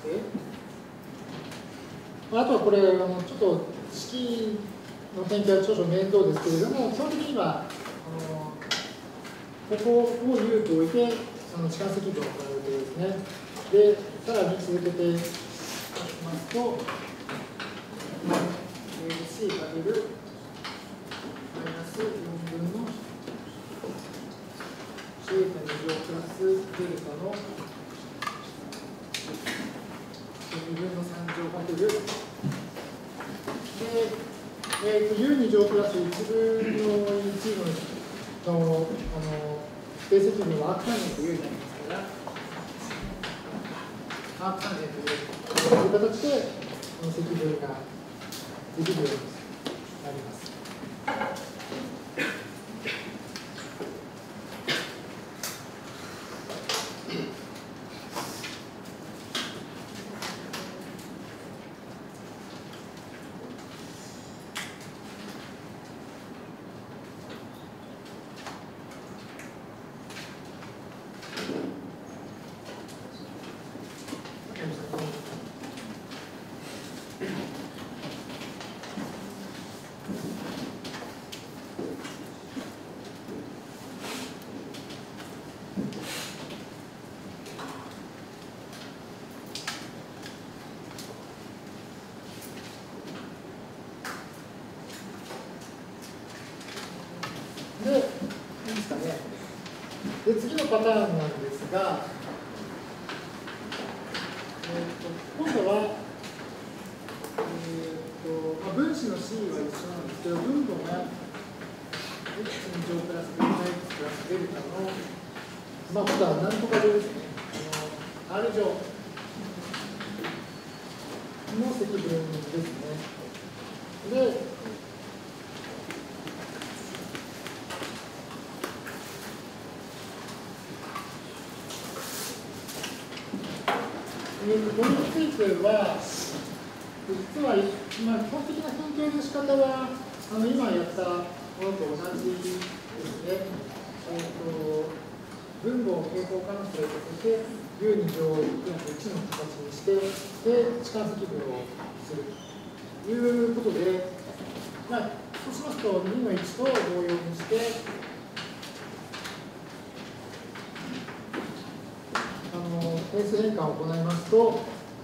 あとはこれ、あのちょっと式の点検は少々面倒ですけれども、基本的には、あのここを U と置いて、その時間積分を行うというですね。で、さらに続けていきますと、C かけるマイナスよんぶんのシータに乗プラスデルタのにぶんのさん乗かけるで、えー、と U に乗プラスいちぶんのいちののあの定積分はアークタンジェント U になりますから、アークタンジェント U という形でこの積分ができるようになります。で、いいですかね。で、次のパターンなんですが、えー、と今度は、えーとまあ、分子の C は一緒なんですけど、分母が x に乗プラスデルタ x プラスデルタの、まあ、今度は何とか乗ですね。あの R 乗の積分ですね。で、これについては、実は、まあ、基本的な研究の仕方は、あの今やったものと同じですね。えー、と分母を平方関数として、U に乗プラスいちの形にして、で、時間積分をするということで、まあ、そうしますと、にのいちと同様にして、変数変換を行いますと、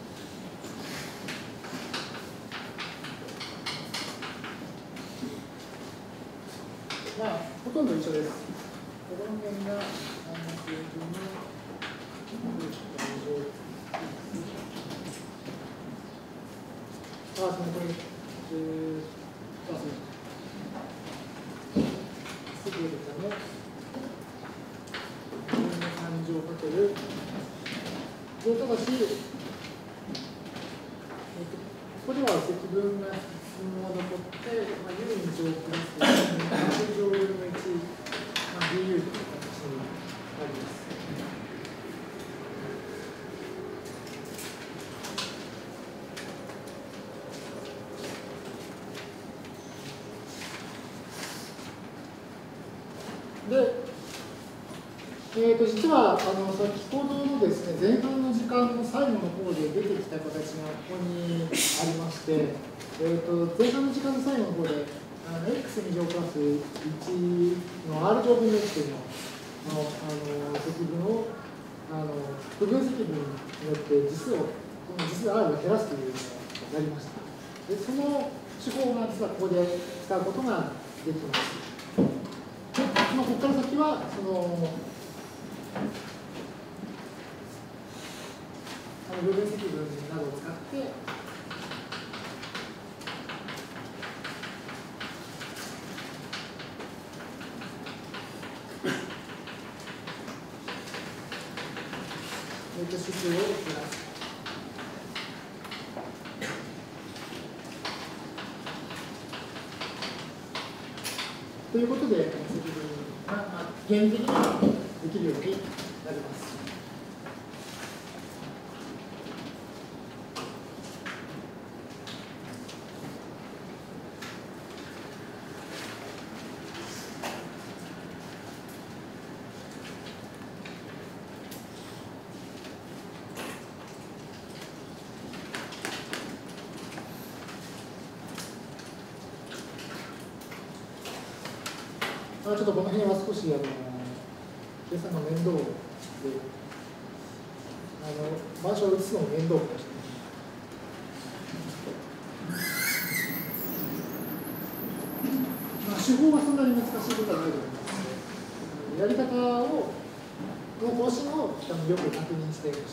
まあ、ほとんど一緒です。ここの辺がマイナスよんぶんのあ、そのこれ、えー、あ、そうすぐるため、にぶんのさん乗かけるで、ただし、えー、とここでは積分がそのまま残って、まあ、U に乗プラスいち乗よんぶんのいち、まあ、ディーユー という形になります。で、えー、と実はあの先ほどのですね、前半の時間の最後の方で出てきた形がここにありまして、えー、と前半の時間の最後の方で、あの x に乗プラスいちの r 乗分のいちというののあの積分をあの部分積分によって実数を実数 r を減らすというのをやりました。でその手法が実はここで使うことができます。でまあ、ここから先はそのあの部分積分などを使って指数を減らす。 ということで、積分が、まあ、原理的にはできるようになります。まあ、ちょっとこの辺は少しあの計算が面倒で、あの板書を写すのも面倒かもしれない。まあ、手法はそんなに難しいことはないと思いますので、やり方をの方針をあのよく確認してほしいと思います。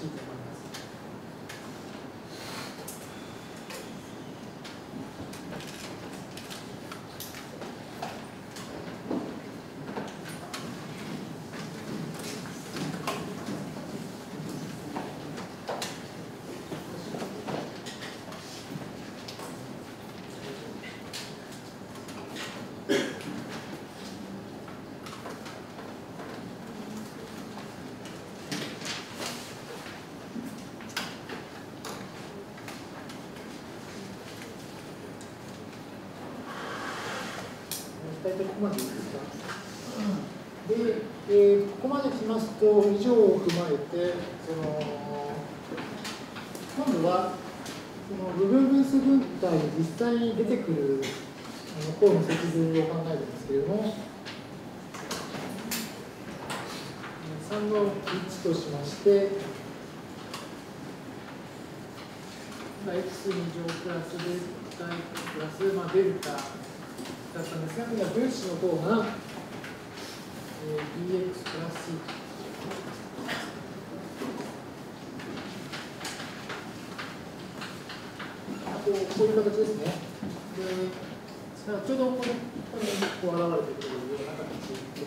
大体ここまでいいですか。で、えー、ここまで来ますと、以上を踏まえて、その今度は、その部分分数分解で実際に出てくるあの項の積分を考えるんですけれども、さんのいちとしまして、まあ、エックスに乗プラスデルタ x プラス、まあ、デルタだったんですが、今度は分子の方が、えー、ディーエックス プラスこう、こういう形ですね。で、ちょうどこのここにこう現れてくるような形です。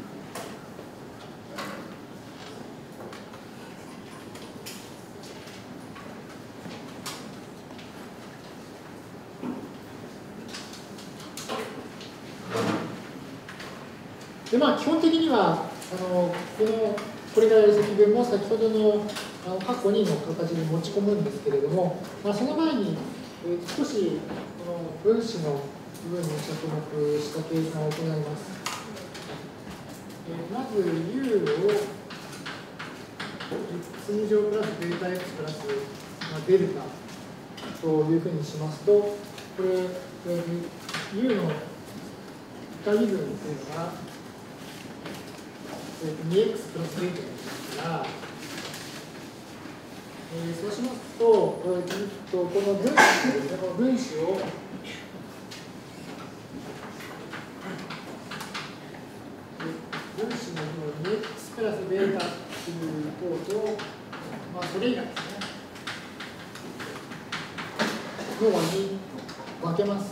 でまあ、基本的にはあのこのこれからやる積分も先ほどのあの過去にの形に持ち込むんですけれども、まあ、その前に、えー、少しこの分子の部分に着目した計算を行います。えー、まず U を x 乗プラスデルタ x プラス、まあ、デルタというふうにしますと、これ、えー、U のいか微分というのがにエックス プラスデルタですから、えー、そうしますと、えー、とこの分子ですね、この分子を分子の にエックス プラスデルタという項と、まあ、それ以外ですね、の和に分けます。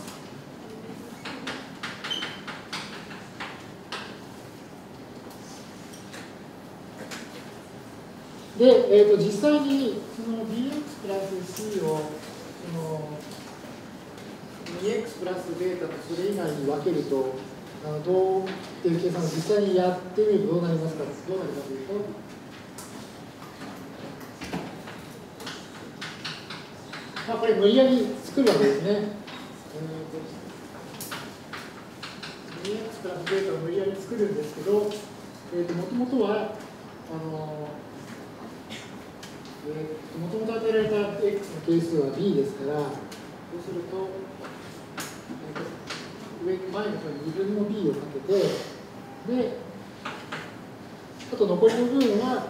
で、えー、と実際にその ディーエックス プラス C をその にエックス プラスデータとそれ以外に分けると、あのどうっていう計算を実際にやってみるとどうなりますか、どうなるかというと、まあ、これ無理やり作るわけですね。えー、と にエックス プラスデータを無理やり作るんですけど、えー、ともともとはあのもともと与えられた x の係数は b ですから、そうすると、えー、上前の方ににぶんの b をかけて、で、あと残りの部分は、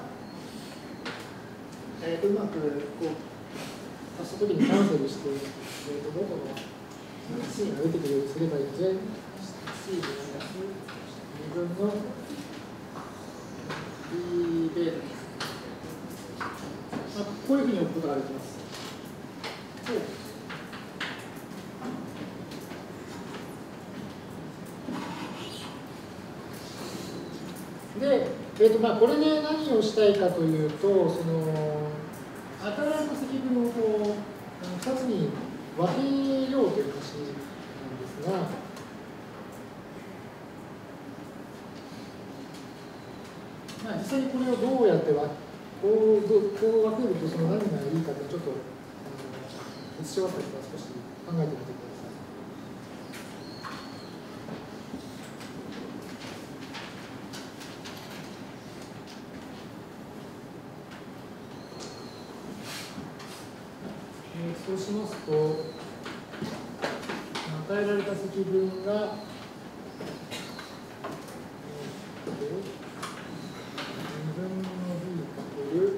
えー、とうまくこう足したときにキャンセルして、えー、と元の c が出てくるようにすればいいので、c マイナスにぶんの b ベータです。まあ、こういうふうに置くことができます。で、えーとまあ、これで何をしたいかというと、その与えられた積分をこうふたつに分けようという話なんですが、 実際にこれをどうやってはこうどうこう分けるとその何がいいかってちょっとあの一緒あたりから少し考えてみてください。そうしますと、与えられた積分が、えー、にぶんの b かける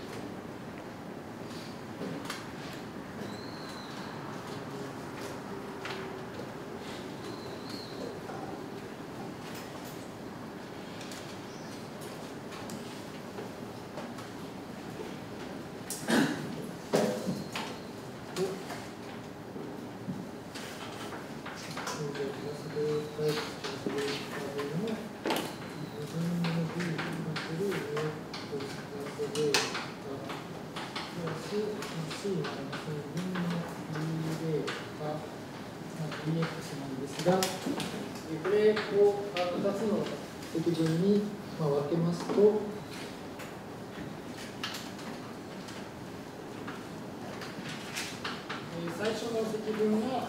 が、これをふたつの積分に分けますと、最初の積分が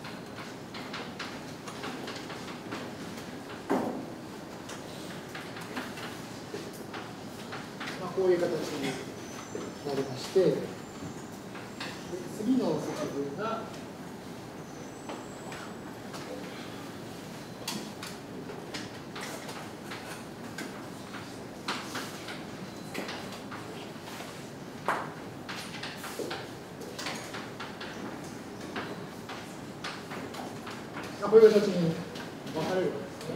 こういう形になりまして、次の積分がこういう形に分かれるわけですね。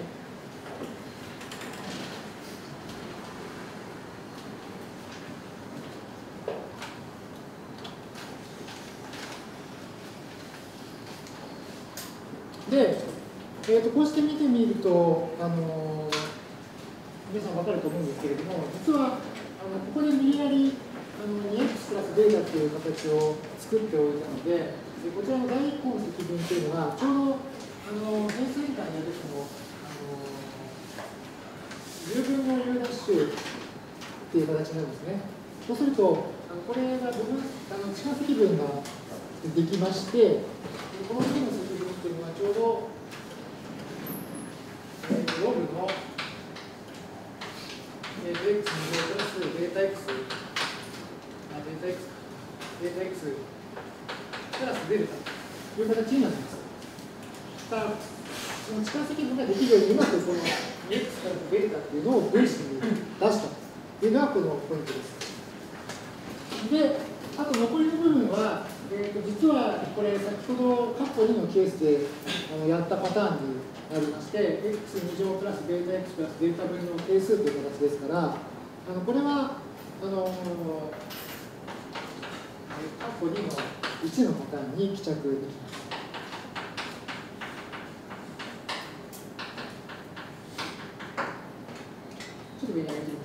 で、えー、とこうして見てみると、あのー、皆さん分かると思うんですけれども、実はあのここで無理やりあの にエックス プラスデータという形を作っておいたので、でこちらのだいいっ項の積分というのは、ちょうどあの変数変換やるその、あのじゅうぶんの U' っていう形なんですね。そうすると、あのこれが部分あの地下積分ができまして、この次の積分というのはちょうど、えー、ログの、えー、x に乗プラスデータ x、あデータ x、データ x プラスデルタという形になります。その地下積分ができるようにうまくこの x からデルタっていうのを分子に出したというのがこのポイントです。で、あと残りの部分は、えー、と実はこれ先ほど括弧にのケースであのやったパターンになりまして、x に乗プラスデータ x プラスデルタ分の定数という形ですから、あのこれはあの括弧にのいちのパターンに帰着できます。ちょっと上に上げてみます。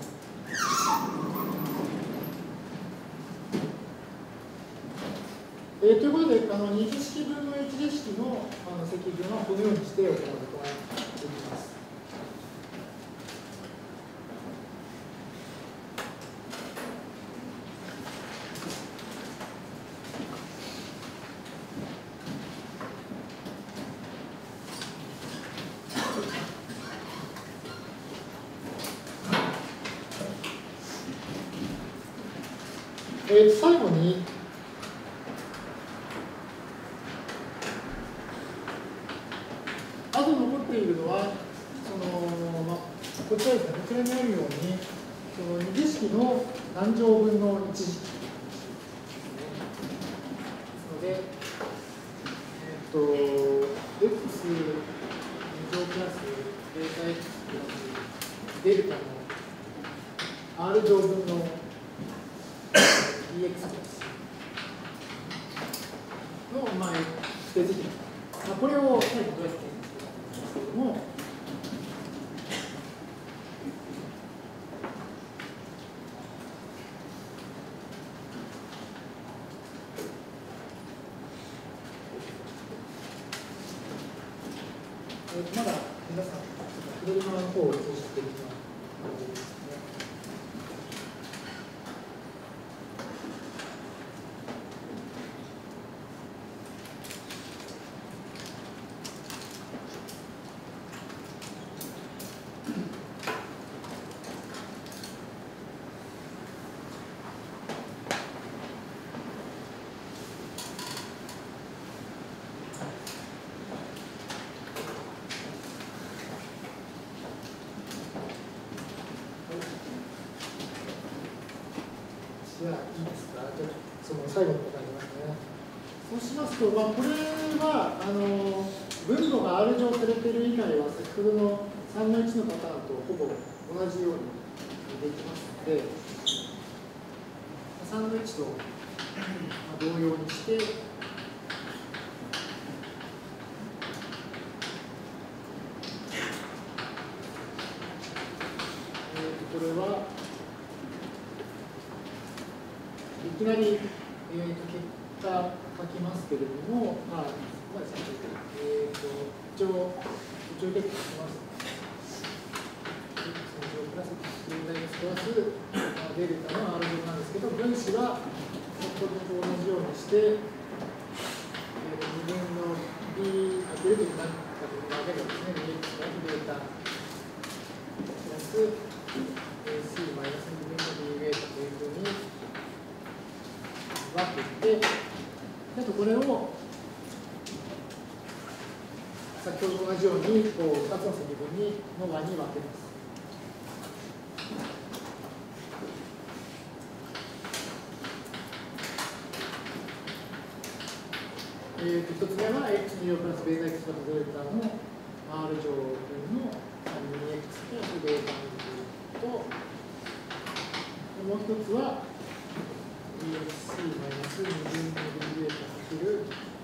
えー、ということで、あの二次式分の一次式のあの積分はこのようにして行うことができます。えー、最後に、あと残っているのは、そのまあ、こちらですね、こちらにあるように、その二次式の何乗分の一次式ですので、えっ、ー、と、x に乗プラスデータ x プラスデルタの r 乗分の ディーエックス ですの、まあ、定積分。まあ、これを最後どうやってやるんですけれども、えー、まだ皆さん、左側の方を通しているのは、あれですね。 ですか、じゃあその最後の答えますね。そうしますと、まあ、これはあの分母が R 乗されている以外は先ほどのさんのいちのパターンとほぼ同じようにできますので、さんのいちと同様にして、えー、とこれはいきなり、えー、と結果書きますけれども、まあ、まあ、えー、と一応、一応結果書きます。プラスプラスデルタの R 乗なんですけど、分子は先ほどと同じようにして、えー、にぶんの b かけるという何かというわけがですね、dx プラスデータプラス c マイナスにぶんの b ベータというふうに分けて、あとこれを先ほどと同じようにこうふたつの積分にの和に分けます。えー、とひとつめは x に乗プラスベータ x プラスデルタの R 乗分の にエックス プラスベータと、もう一つは dxc マイナスにぶんの b ベータかける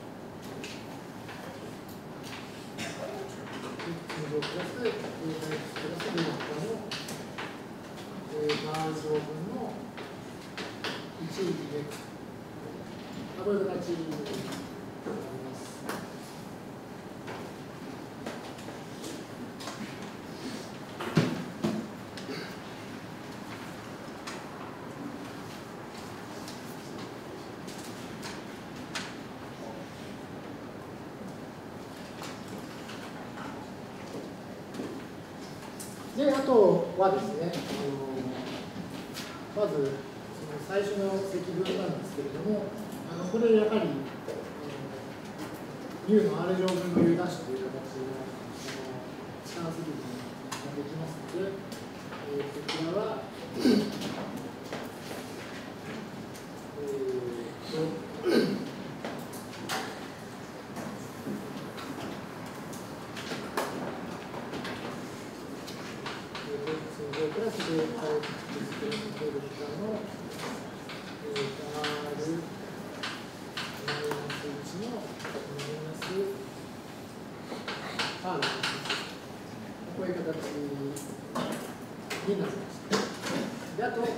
x に乗プラスベータ x プラスデルタの、えー、R 乗分の いちディーエックス。こういう形になります。で、あとはですね、まずその最初の積分なんですけれども、あのこれやはり U の R 乗分の U' という形の時間積分ができますので、えー、こちらは、えー、とプラスで、デルタの、えー、R マイナスいちのマイナス R こういう形になりました。で、あと、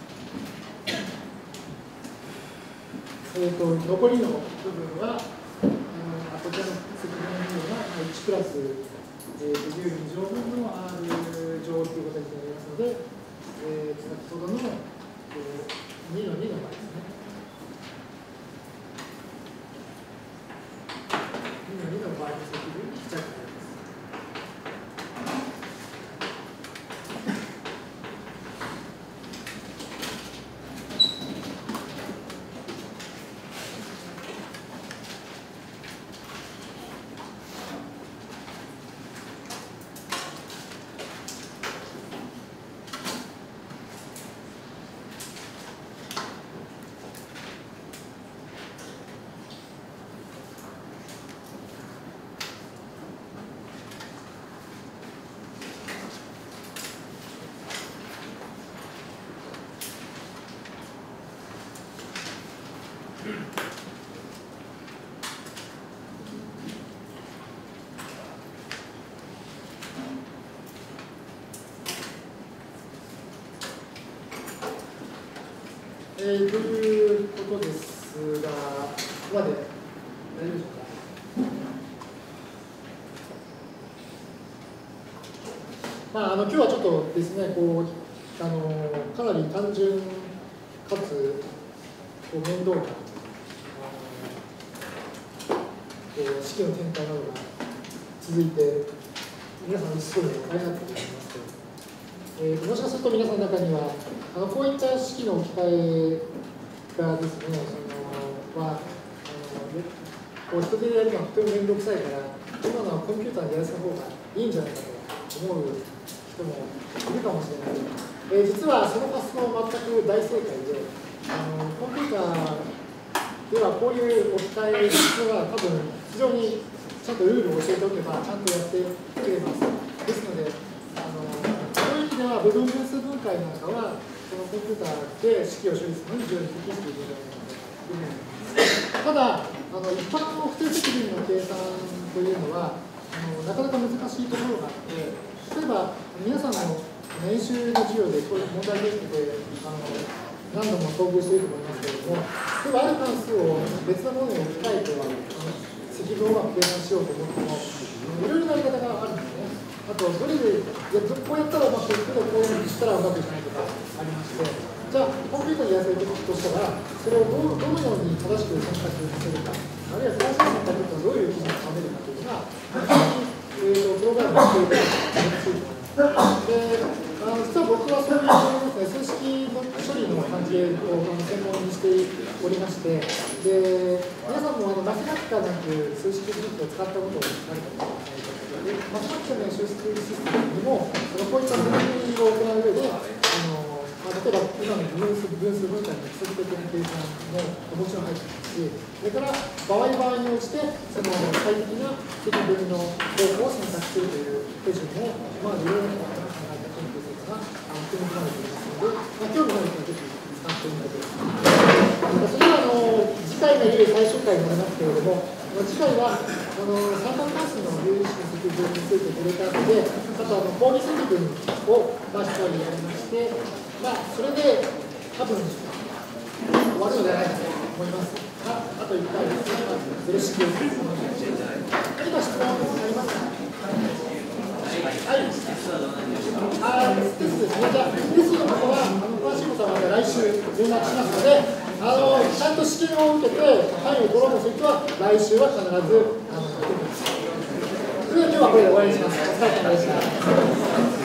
えー、と残りの部分は、あのこちらの積分の部分はいちプラス、えー、と U に乗分の R 乗という形になりますので、えー、先ほどのにのにの場合ですね。にのにの場合の積分にちっちゃくなります。えー、ということですが、ここまで大丈夫でしょうか。まあ、あの今日はちょっとですね、こうあのかなり単純かつこう面倒な式の展開などが続いて、皆さんすごいお大変だったと思いますけど、えー、もしかすると皆さんの中には、あのこういった式の置き換えがですね、そのはあのこう人でやるのはとても面倒くさいから、今のはコンピューターでやらせた方がいいんじゃないかと思う人もいるかもしれないけど、えー、実はその発想は全く大正解で、 あのコンピューターではこういう置き換えが多分非常にちゃんとルールを教えておけばちゃんとやってくれます。ですので、あのそういう意味では部分分数分解なんかはこのコンピューターで式を処理するのに非常に適しているということになります。ただ、あの一般の不定積分の計算というのはあのなかなか難しいところがあって、例えば皆さんの年収の授業でこういう問題できてあの何度も遭遇していると思いますけれども、例えばある関数を別のものに置き換えてあの積分をうまく計算しようと思っても、いろいろなやり方があるんですね。あと、どれで、いやこうやったらうまくいくけど、こうしたらうまくいかないとかありまして、じゃあ、コンピューターにやらせるとしたら、それをど ど, どのように正しく選択させるか、あるいは正しい選択とはどういう基準を定めるかというのが、本当に、えー、とプログラムをしているというのが難しいと思います。であの実は僕はそういう、ね、数式の処理の関係を専門にしておりまして、で皆さんもあのマスマティカなんていう数式技術を使ったことをあるかもしれないですけど、マスマティカの数式システムにもそのこういった分類を行う上で、あのまあ、例えば今の分数分数分解の基礎的な計算ももちろん入っていますし、それから場合場合に応じてその最適な積分の方法を選択するという手順も、まあ、いろいろな考え方研究するのが組み込まれていますので、まあ、興味のある人はぜひ使ってみてください。それではあの次回の最終回になりますけれども、次回はあの三角関数の有意識の積分について触れた後で、あとあの講義積分をまあしっかりやりまして、まあ、それで多分終わるのではないかと思いますが、あといっかいですね、よろしくお願いします。何か質問ありますか？はい。あー、テストですね。じゃあ、テストのことは、あの詳しいことはまた来週連絡しますので、あのちゃんと試験を受けて、単位を取ろうとする人は、来週は必ず、あの、受けます。それでは今日はこれで終わりにします。お疲れ様でした。